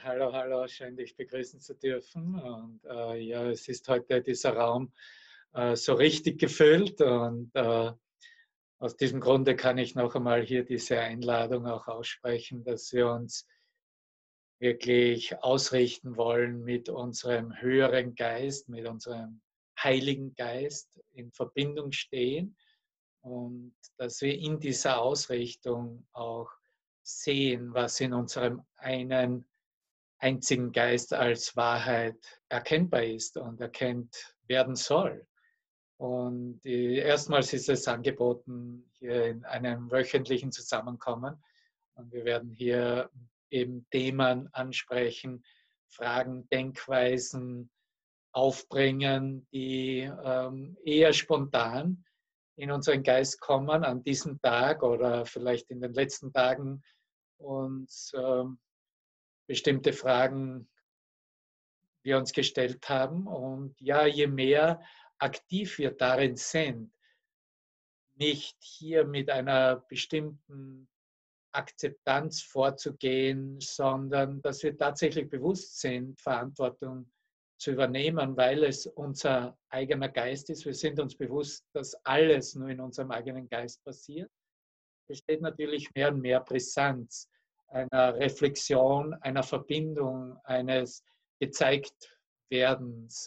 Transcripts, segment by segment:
Hallo, hallo, schön dich begrüßen zu dürfen. Und ja, es ist heute dieser Raum so richtig gefüllt und aus diesem Grunde kann ich noch einmal hier diese Einladung auch aussprechen, dass wir uns wirklich ausrichten wollen mit unserem höheren Geist, mit unserem Heiligen Geist in Verbindung stehen und dass wir in dieser Ausrichtung auch sehen, was in unserem einen einzigen Geist als Wahrheit erkennbar ist und erkennt werden soll. Und erstmals ist es angeboten, hier in einem wöchentlichen Zusammenkommen. Und wir werden hier eben Themen ansprechen, Fragen, Denkweisen aufbringen, die eher spontan in unseren Geist kommen an diesem Tag oder vielleicht in den letzten Tagen uns bestimmte Fragen wir uns gestellt haben. Und ja, je mehr aktiv wir darin sind, nicht hier mit einer bestimmten Akzeptanz vorzugehen, sondern dass wir tatsächlich bewusst sind, Verantwortung zu übernehmen, weil es unser eigener Geist ist. Wir sind uns bewusst, dass alles nur in unserem eigenen Geist passiert. Besteht natürlich mehr und mehr Brisanz einer Reflexion, einer Verbindung, eines Gezeigtwerdens,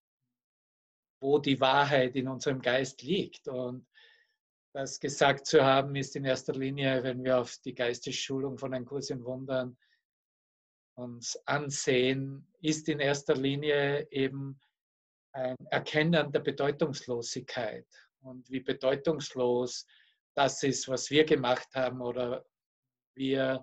wo die Wahrheit in unserem Geist liegt. Und das gesagt zu haben, ist in erster Linie, wenn wir auf die Geistesschulung von Ein Kurs in Wundern uns ansehen, ist in erster Linie eben ein Erkennen der Bedeutungslosigkeit und wie bedeutungslos das ist, was wir gemacht haben oder wir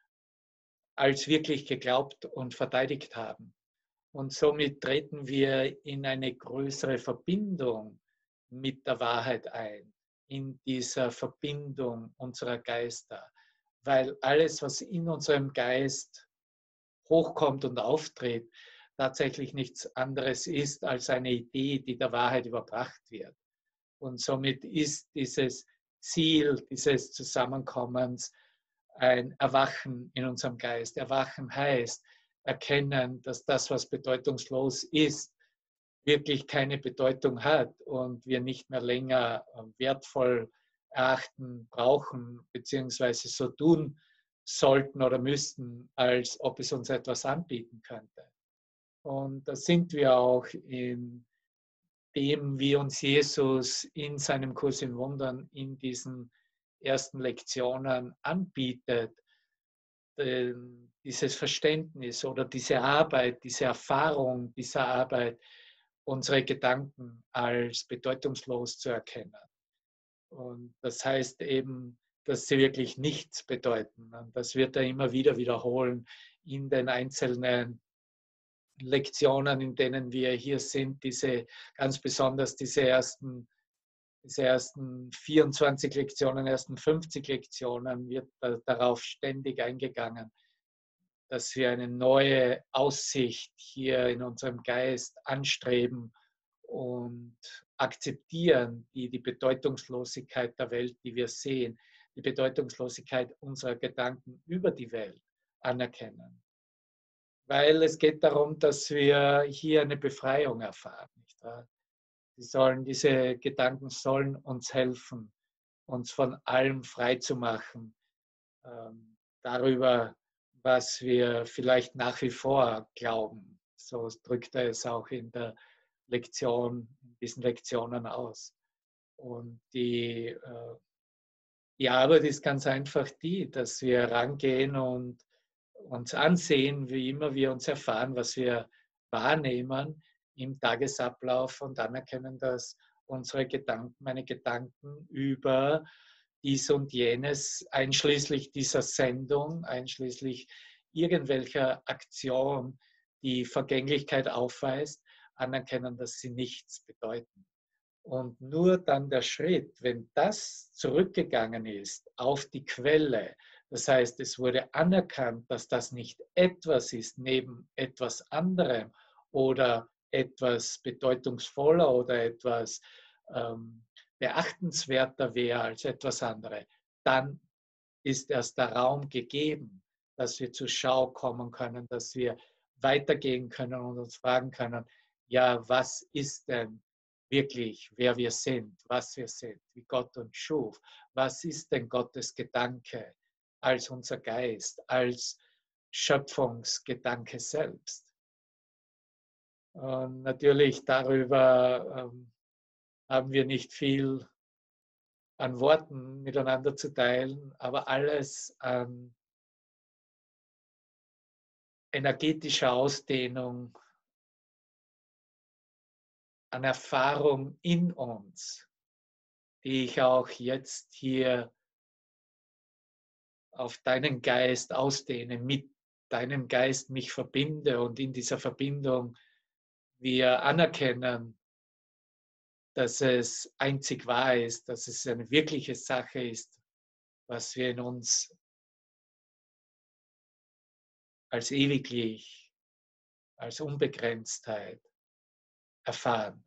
als wirklich geglaubt und verteidigt haben. Und somit treten wir in eine größere Verbindung mit der Wahrheit ein, in dieser Verbindung unserer Geister, weil alles, was in unserem Geist hochkommt und auftritt, tatsächlich nichts anderes ist als eine Idee, die der Wahrheit überbracht wird. Und somit ist dieses Ziel dieses Zusammenkommens ein Erwachen in unserem Geist. Erwachen heißt erkennen, dass das, was bedeutungslos ist, wirklich keine Bedeutung hat und wir nicht mehr länger wertvoll erachten, brauchen, beziehungsweise so tun sollten oder müssten, als ob es uns etwas anbieten könnte. Und da sind wir auch in dem, wie uns Jesus in seinem Kurs in Wundern in diesen ersten Lektionen anbietet, dieses Verständnis oder diese Arbeit, diese Erfahrung dieser Arbeit, unsere Gedanken als bedeutungslos zu erkennen. Und das heißt eben, dass sie wirklich nichts bedeuten. Und das wird er immer wieder wiederholen in den einzelnen Lektionen, in denen wir hier sind, ganz besonders diese ersten 24 Lektionen, ersten 50 Lektionen wird darauf ständig eingegangen, dass wir eine neue Aussicht hier in unserem Geist anstreben und akzeptieren, die Bedeutungslosigkeit der Welt, die wir sehen, die Bedeutungslosigkeit unserer Gedanken über die Welt anerkennen. Weil es geht darum, dass wir hier eine Befreiung erfahren. Nicht wahr? Diese Gedanken sollen uns helfen, uns von allem frei zu machen, darüber, was wir vielleicht nach wie vor glauben. So drückt er es auch in diesen Lektionen aus. Und die Arbeit ist ganz einfach die, dass wir rangehen und uns ansehen, wie immer wir uns erfahren, was wir wahrnehmen im Tagesablauf und anerkennen, dass meine Gedanken über dies und jenes, einschließlich dieser Sendung, einschließlich irgendwelcher Aktion, die Vergänglichkeit aufweist, anerkennen, dass sie nichts bedeuten. Und nur dann der Schritt, wenn das zurückgegangen ist auf die Quelle, das heißt, es wurde anerkannt, dass das nicht etwas ist neben etwas anderem oder etwas bedeutungsvoller oder etwas beachtenswerter wäre als etwas anderes, dann ist erst der Raum gegeben, dass wir zur Schau kommen können, dass wir weitergehen können und uns fragen können, ja, was ist denn wirklich, wer wir sind, was wir sind, wie Gott uns schuf? Was ist denn Gottes Gedanke als unser Geist, als Schöpfungsgedanke selbst? Und natürlich darüber haben wir nicht viel an Worten miteinander zu teilen, aber alles an energetischer Ausdehnung, an Erfahrung in uns, die ich auch jetzt hier auf deinen Geist ausdehne, mit deinem Geist mich verbinde und in dieser Verbindung wir anerkennen, dass es einzig wahr ist, dass es eine wirkliche Sache ist, was wir in uns als ewiglich, als Unbegrenztheit erfahren.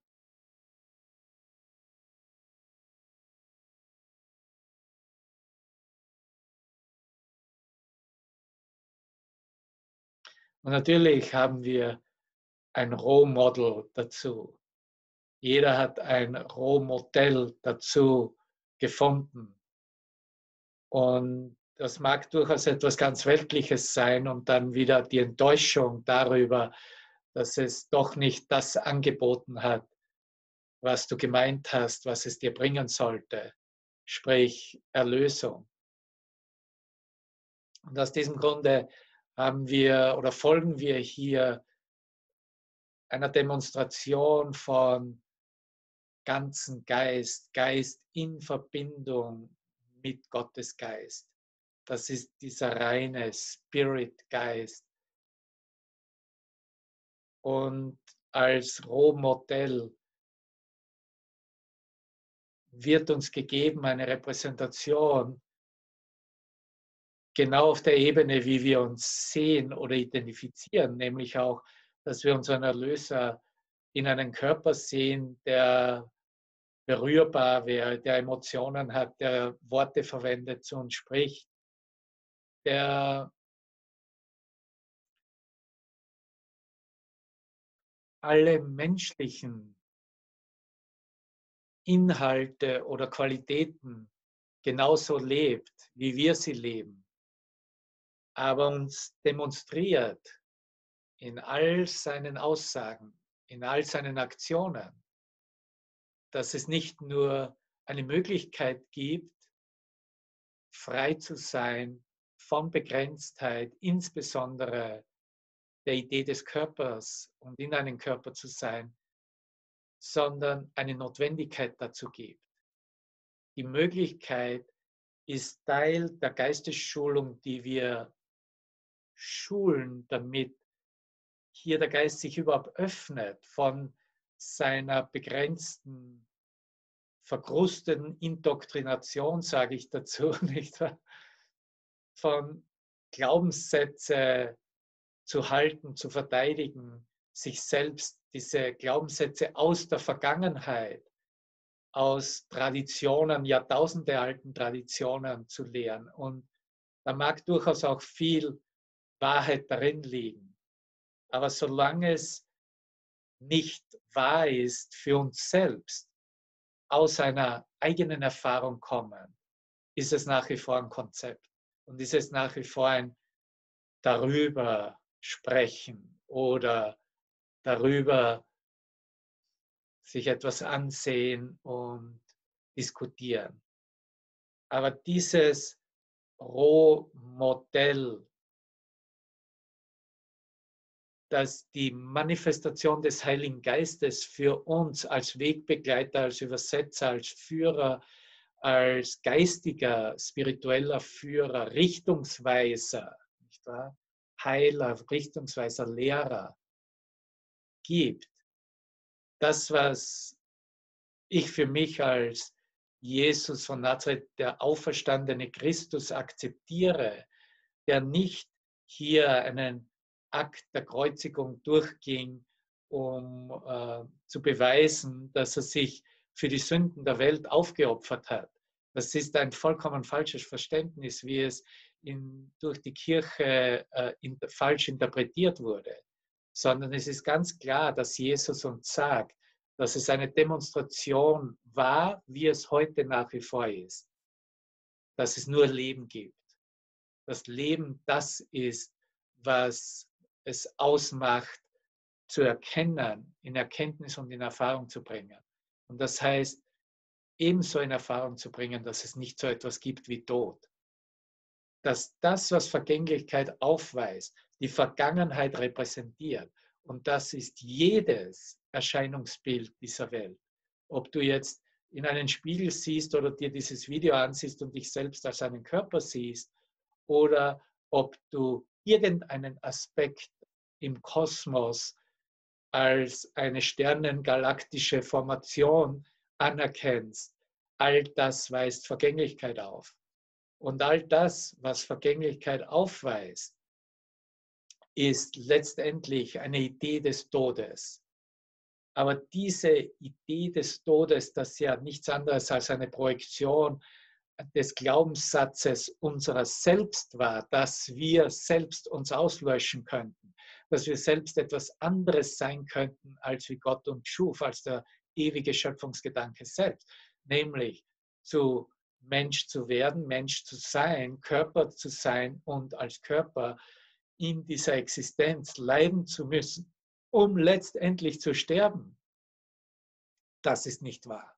Und natürlich haben wir ein Rohmodel dazu. Jeder hat ein Rohmodell dazu gefunden. Und das mag durchaus etwas ganz Weltliches sein und dann wieder die Enttäuschung darüber, dass es doch nicht das angeboten hat, was du gemeint hast, was es dir bringen sollte, sprich Erlösung. Und aus diesem Grunde haben wir oder folgen wir hier einer Demonstration von ganzen Geist, Geist in Verbindung mit Gottes Geist. Das ist dieser reine Spirit-Geist. Und als Rohmodell wird uns gegeben eine Repräsentation genau auf der Ebene, wie wir uns sehen oder identifizieren, nämlich auch, dass wir unseren Erlöser in einem Körper sehen, der berührbar wäre, der Emotionen hat, der Worte verwendet, zu uns spricht, der alle menschlichen Inhalte oder Qualitäten genauso lebt, wie wir sie leben, aber uns demonstriert in all seinen Aussagen, in all seinen Aktionen, dass es nicht nur eine Möglichkeit gibt, frei zu sein von Begrenztheit, insbesondere der Idee des Körpers und in einem Körper zu sein, sondern eine Notwendigkeit dazu gibt. Die Möglichkeit ist Teil der Geistesschulung, die wir schulen, damit hier der Geist sich überhaupt öffnet von seiner begrenzten, verkrusteten Indoktrination, sage ich dazu, nicht wahr? Von Glaubenssätze zu halten, zu verteidigen, sich selbst diese Glaubenssätze aus der Vergangenheit, aus Traditionen, jahrtausendealten Traditionen zu lehren. Und da mag durchaus auch viel Wahrheit darin liegen. Aber solange es nicht wahr ist für uns selbst, aus einer eigenen Erfahrung kommen, ist es nach wie vor ein Konzept und ist es nach wie vor ein darüber sprechen oder darüber sich etwas ansehen und diskutieren. Aber dieses Rohmodell, dass die Manifestation des Heiligen Geistes für uns als Wegbegleiter, als Übersetzer, als Führer, als geistiger, spiritueller Führer, Richtungsweiser, nicht wahr? Heiler, Richtungsweiser, Lehrer gibt. Das, was ich für mich als Jesus von Nazareth, der auferstandene Christus, akzeptiere, der nicht hier einen Akt der Kreuzigung durchging, um zu beweisen, dass er sich für die Sünden der Welt aufgeopfert hat. Das ist ein vollkommen falsches Verständnis, wie es durch die Kirche falsch interpretiert wurde, sondern es ist ganz klar, dass Jesus uns sagt, dass es eine Demonstration war, wie es heute nach wie vor ist, dass es nur Leben gibt. Das Leben, das ist, was es ausmacht, zu erkennen, in Erkenntnis und in Erfahrung zu bringen. Und das heißt, ebenso in Erfahrung zu bringen, dass es nicht so etwas gibt wie Tod. Dass das, was Vergänglichkeit aufweist, die Vergangenheit repräsentiert. Und das ist jedes Erscheinungsbild dieser Welt. Ob du jetzt in einen Spiegel siehst oder dir dieses Video ansiehst und dich selbst als einen Körper siehst, oder ob du irgendeinen Aspekt im Kosmos als eine sternengalaktische Formation anerkennst, all das weist Vergänglichkeit auf. Und all das, was Vergänglichkeit aufweist, ist letztendlich eine Idee des Todes. Aber diese Idee des Todes, das ja nichts anderes als eine Projektion des Glaubenssatzes unserer selbst war, dass wir selbst uns auslöschen könnten, dass wir selbst etwas anderes sein könnten, als wie Gott uns schuf, als der ewige Schöpfungsgedanke selbst, nämlich zu Mensch zu werden, Mensch zu sein, Körper zu sein und als Körper in dieser Existenz leiden zu müssen, um letztendlich zu sterben. Das ist nicht wahr.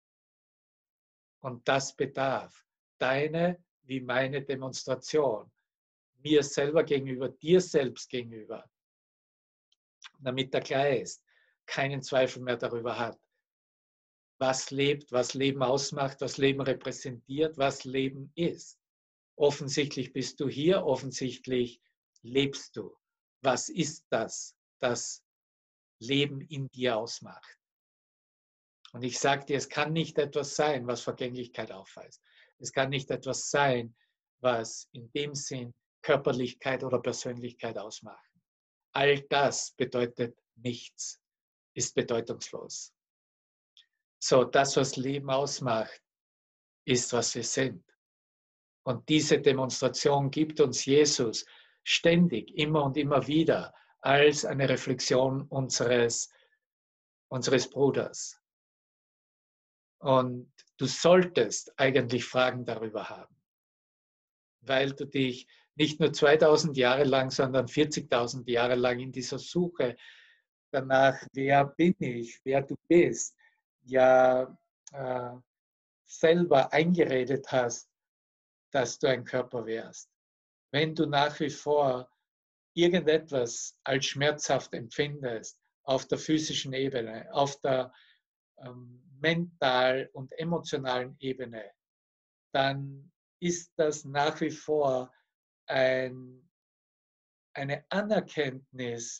Und das bedarf deine wie meine Demonstration, mir selber gegenüber, dir selbst gegenüber, damit der Geist keinen Zweifel mehr darüber hat, was lebt, was Leben ausmacht, was Leben repräsentiert, was Leben ist. Offensichtlich bist du hier, offensichtlich lebst du. Was ist das, das Leben in dir ausmacht? Und ich sage dir, es kann nicht etwas sein, was Vergänglichkeit aufweist. Es kann nicht etwas sein, was in dem Sinn Körperlichkeit oder Persönlichkeit ausmacht. All das bedeutet nichts, ist bedeutungslos. So, das, was Leben ausmacht, ist, was wir sind. Und diese Demonstration gibt uns Jesus ständig, immer und immer wieder, als eine Reflexion unseres Bruders. Und du solltest eigentlich Fragen darüber haben, weil du dich nicht nur 2000 Jahre lang, sondern 40.000 Jahre lang in dieser Suche danach, wer bin ich, wer du bist, ja selber eingeredet hast, dass du ein Körper wärst. Wenn du nach wie vor irgendetwas als schmerzhaft empfindest, auf der physischen Ebene, auf der mental und emotionalen Ebene, dann ist das nach wie vor eine Anerkenntnis,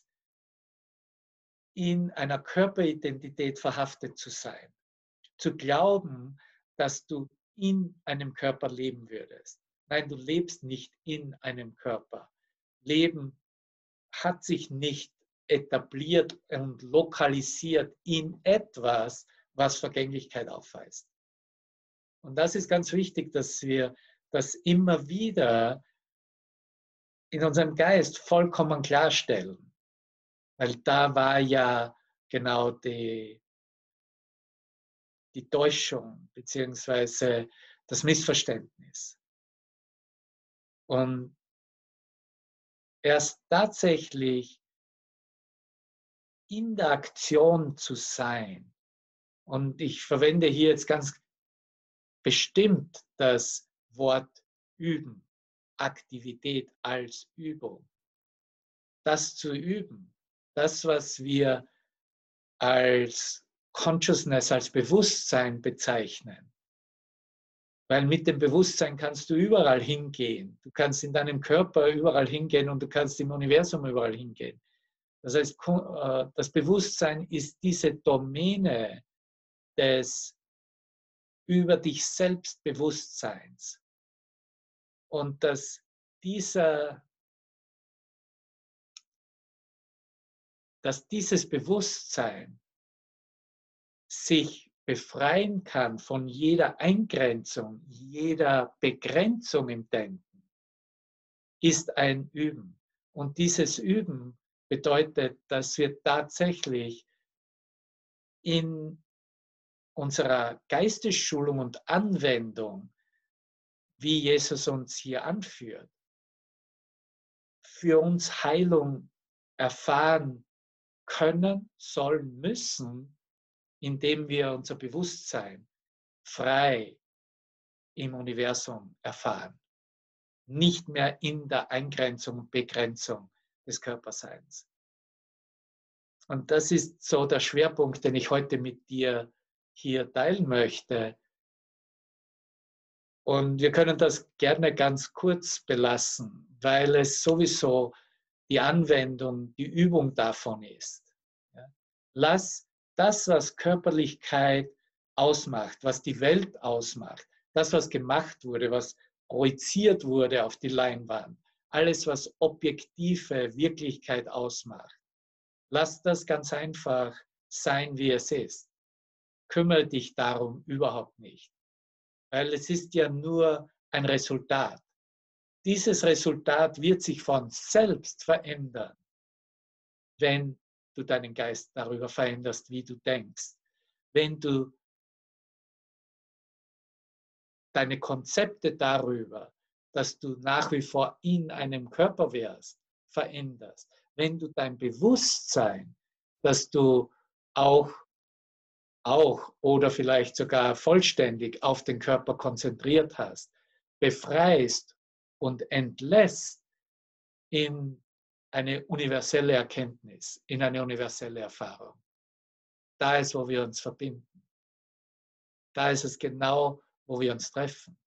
in einer Körperidentität verhaftet zu sein. Zu glauben, dass du in einem Körper leben würdest. Nein, du lebst nicht in einem Körper. Leben hat sich nicht etabliert und lokalisiert in etwas, was Vergänglichkeit aufweist. Und das ist ganz wichtig, dass wir das immer wieder in unserem Geist vollkommen klarstellen. Weil da war ja genau die Täuschung bzw. das Missverständnis. Und erst tatsächlich in der Aktion zu sein, und ich verwende hier jetzt ganz bestimmt das Wort üben, Aktivität als Übung, das zu üben, das, was wir als Consciousness, als Bewusstsein bezeichnen. Weil mit dem Bewusstsein kannst du überall hingehen. Du kannst in deinem Körper überall hingehen und du kannst im Universum überall hingehen. Das heißt, das Bewusstsein ist diese Domäne des über dich selbst Bewusstseins. Und dass dieses Bewusstsein sich befreien kann von jeder Eingrenzung, jeder Begrenzung im Denken, ist ein Üben. Und dieses Üben bedeutet, dass wir tatsächlich in unserer Geistesschulung und Anwendung, wie Jesus uns hier anführt, für uns Heilung erfahren können, sollen, müssen, indem wir unser Bewusstsein frei im Universum erfahren. Nicht mehr in der Eingrenzung und Begrenzung des Körperseins. Und das ist so der Schwerpunkt, den ich heute mit dir hier teilen möchte. Und wir können das gerne ganz kurz belassen, weil es sowieso die Anwendung, die Übung davon ist. Ja. Lass das, was Körperlichkeit ausmacht, was die Welt ausmacht, das, was gemacht wurde, was projiziert wurde auf die Leinwand, alles, was objektive Wirklichkeit ausmacht, lass das ganz einfach sein, wie es ist. Kümmere dich darum überhaupt nicht, weil es ist ja nur ein Resultat. Dieses Resultat wird sich von selbst verändern, wenn du deinen Geist darüber veränderst, wie du denkst. Wenn du deine Konzepte darüber, dass du nach wie vor in einem Körper wärst, veränderst. Wenn du dein Bewusstsein, dass du auch oder vielleicht sogar vollständig auf den Körper konzentriert hast, befreist und entlässt in eine universelle Erkenntnis, in eine universelle Erfahrung. Da ist, wo wir uns verbinden. Da ist es genau, wo wir uns treffen.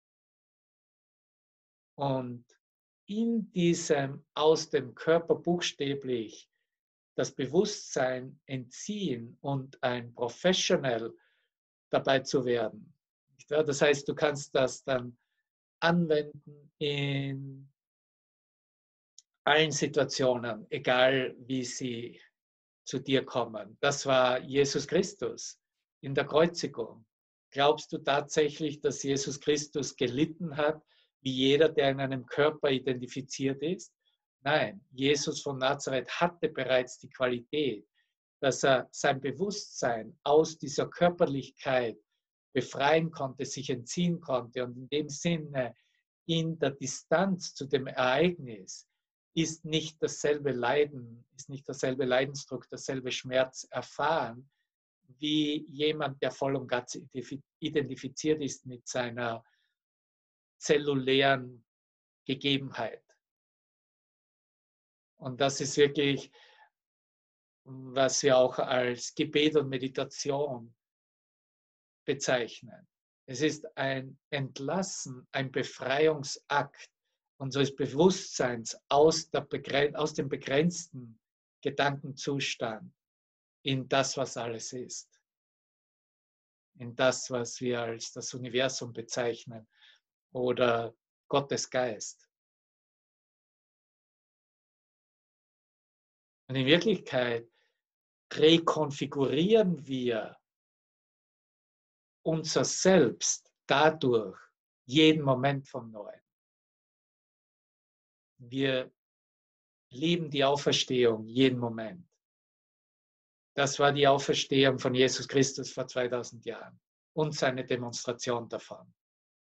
Und in diesem aus dem Körper buchstäblich das Bewusstsein entziehen und ein Professional dabei zu werden. Das heißt, du kannst das dann anwenden in allen Situationen, egal wie sie zu dir kommen. Das war Jesus Christus in der Kreuzigung. Glaubst du tatsächlich, dass Jesus Christus gelitten hat, wie jeder, der in einem Körper identifiziert ist? Nein, Jesus von Nazareth hatte bereits die Qualität, dass er sein Bewusstsein aus dieser Körperlichkeit befreien konnte, sich entziehen konnte und in dem Sinne in der Distanz zu dem Ereignis ist nicht dasselbe Leiden, ist nicht derselbe Leidensdruck, derselbe Schmerz erfahren, wie jemand, der voll und ganz identifiziert ist mit seiner zellulären Gegebenheit. Und das ist wirklich, was wir auch als Gebet und Meditation bezeichnen. Es ist ein Entlassen, ein Befreiungsakt unseres Bewusstseins aus dem begrenzten Gedankenzustand in das, was alles ist. In das, was wir als das Universum bezeichnen oder Gottes Geist. Und in Wirklichkeit rekonfigurieren wir unser Selbst dadurch jeden Moment vom Neuen. Wir lieben die Auferstehung jeden Moment. Das war die Auferstehung von Jesus Christus vor 2000 Jahren und seine Demonstration davon.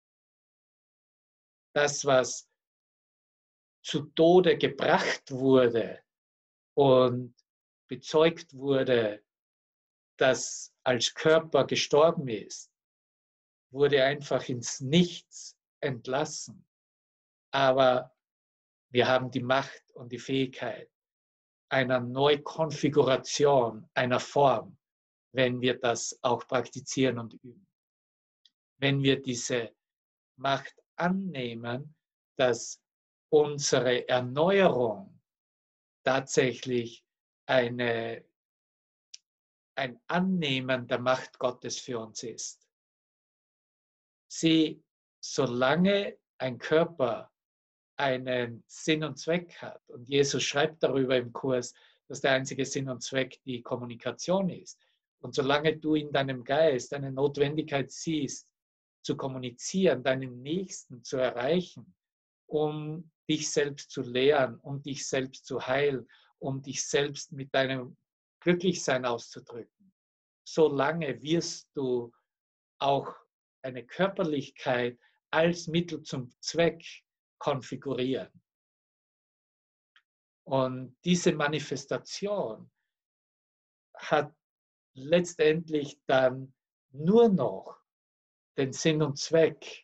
Das, was zu Tode gebracht wurde und bezeugt wurde, dass als Körper gestorben ist, wurde einfach ins Nichts entlassen. Aber wir haben die Macht und die Fähigkeit einer Neukonfiguration einer Form, wenn wir das auch praktizieren und üben. Wenn wir diese Macht annehmen, dass unsere Erneuerung tatsächlich ein Annehmen der Macht Gottes für uns ist. Solange ein Körper einen Sinn und Zweck hat, und Jesus schreibt darüber im Kurs, dass der einzige Sinn und Zweck die Kommunikation ist, und solange du in deinem Geist eine Notwendigkeit siehst, zu kommunizieren, deinen Nächsten zu erreichen, um dich selbst zu lehren, um dich selbst zu heilen, um dich selbst mit deinem Glücklichsein auszudrücken, solange wirst du auch eine Körperlichkeit als Mittel zum Zweck konfigurieren. Und diese Manifestation hat letztendlich dann nur noch den Sinn und Zweck,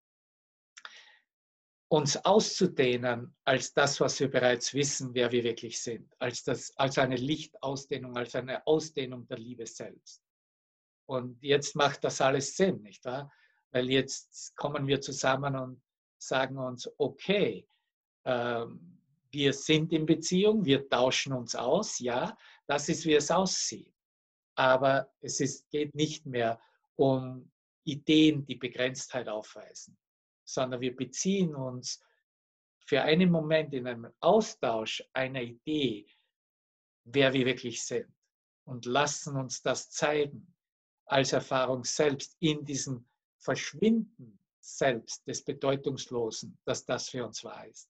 uns auszudehnen als das, was wir bereits wissen, wer wir wirklich sind, als eine Lichtausdehnung, als eine Ausdehnung der Liebe selbst. Und jetzt macht das alles Sinn, nicht wahr? Weil jetzt kommen wir zusammen und sagen uns, okay, wir sind in Beziehung, wir tauschen uns aus, ja, das ist, wie es aussieht. Aber geht nicht mehr um Ideen, die Begrenztheit aufweisen, sondern wir beziehen uns für einen Moment in einem Austausch einer Idee, wer wir wirklich sind und lassen uns das zeigen als Erfahrung selbst in diesem Verschwinden selbst des Bedeutungslosen, dass das für uns wahr ist.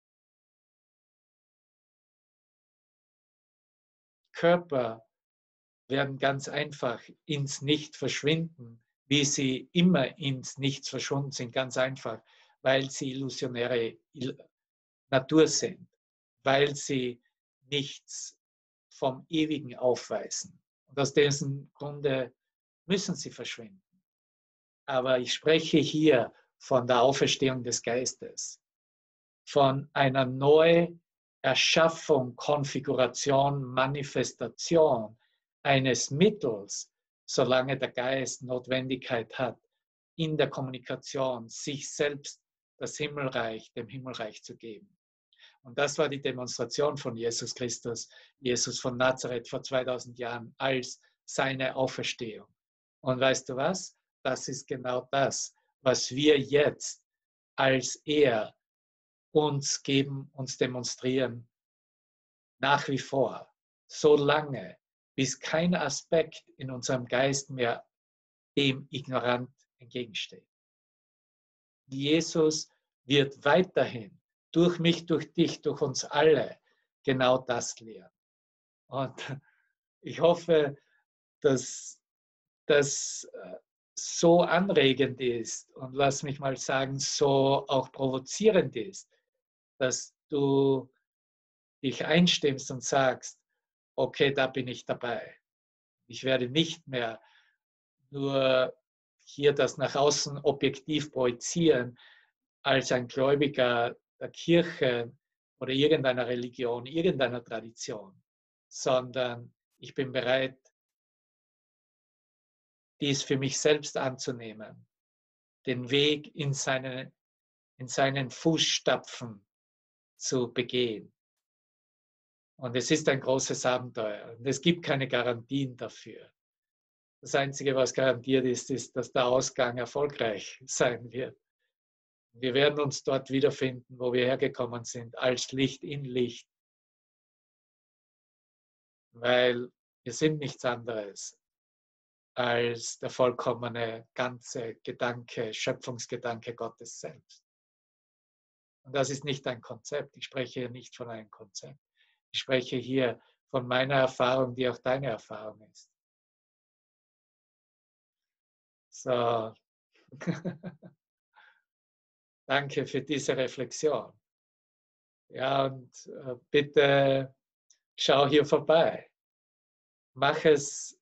Körper werden ganz einfach ins Nichts verschwinden, wie sie immer ins Nichts verschwunden sind, ganz einfach, weil sie illusionäre Natur sind, weil sie nichts vom Ewigen aufweisen. Und aus diesem Grunde müssen sie verschwinden. Aber ich spreche hier von der Auferstehung des Geistes, von einer Neuerschaffung, Konfiguration, Manifestation eines Mittels, solange der Geist Notwendigkeit hat, in der Kommunikation sich selbst dem Himmelreich zu geben. Und das war die Demonstration von Jesus Christus, Jesus von Nazareth vor 2000 Jahren als seine Auferstehung. Und weißt du was? Das ist genau das, was wir jetzt als er uns geben, uns demonstrieren, nach wie vor, so lange, bis kein Aspekt in unserem Geist mehr dem ignorant entgegensteht. Jesus wird weiterhin durch mich, durch dich, durch uns alle genau das lehren. Und ich hoffe, dass das so anregend ist und lass mich mal sagen, so auch provozierend ist, dass du dich einstimmst und sagst, okay, da bin ich dabei. Ich werde nicht mehr nur hier das nach außen objektiv projizieren als ein Gläubiger der Kirche oder irgendeiner Religion, irgendeiner Tradition, sondern ich bin bereit, dies für mich selbst anzunehmen, den Weg in seinen Fußstapfen zu begehen. Und es ist ein großes Abenteuer. Und es gibt keine Garantien dafür. Das Einzige, was garantiert ist, ist, dass der Ausgang erfolgreich sein wird. Wir werden uns dort wiederfinden, wo wir hergekommen sind, als Licht in Licht. Weil wir sind nichts anderes als der vollkommene ganze Gedanke, Schöpfungsgedanke Gottes selbst. Und das ist nicht ein Konzept. Ich spreche hier nicht von einem Konzept. Ich spreche hier von meiner Erfahrung, die auch deine Erfahrung ist. So. Danke für diese Reflexion. Ja, und bitte schau hier vorbei. Mach es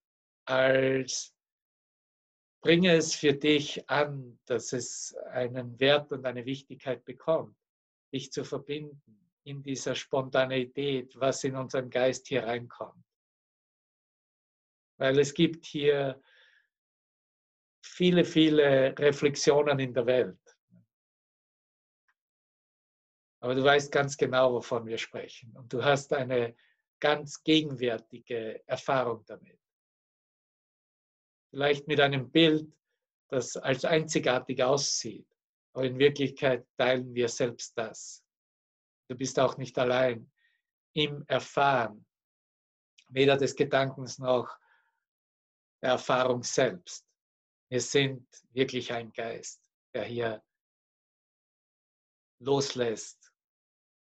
bringe es für dich an, dass es einen Wert und eine Wichtigkeit bekommt, dich zu verbinden in dieser Spontaneität, was in unserem Geist hier reinkommt. Weil es gibt hier viele, viele Reflexionen in der Welt. Aber du weißt ganz genau, wovon wir sprechen. Und du hast eine ganz gegenwärtige Erfahrung damit. Vielleicht mit einem Bild, das als einzigartig aussieht. Aber in Wirklichkeit teilen wir selbst das. Du bist auch nicht allein im Erfahren, weder des Gedankens noch der Erfahrung selbst. Wir sind wirklich ein Geist, der hier loslässt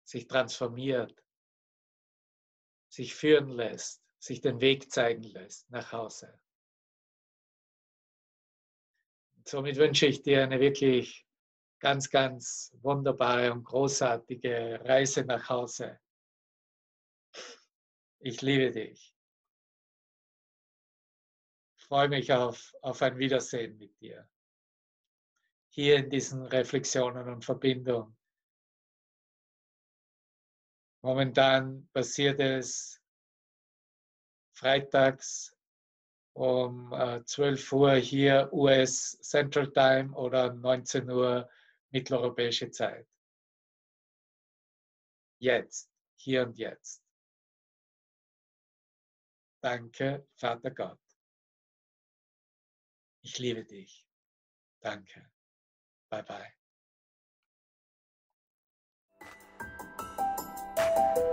sich transformiert, sich führen lässt, sich den Weg zeigen lässt nach Hause. Und somit wünsche ich dir eine wirklich ganz, ganz wunderbare und großartige Reise nach Hause. Ich liebe dich. Ich freue mich auf ein Wiedersehen mit dir. Hier in diesen Reflexionen und Verbindungen. Momentan passiert es freitags um 12 Uhr hier US Central Time oder 19 Uhr mitteleuropäische Zeit. Jetzt, hier und jetzt. Danke, Vater Gott. Ich liebe dich. Danke. Bye bye.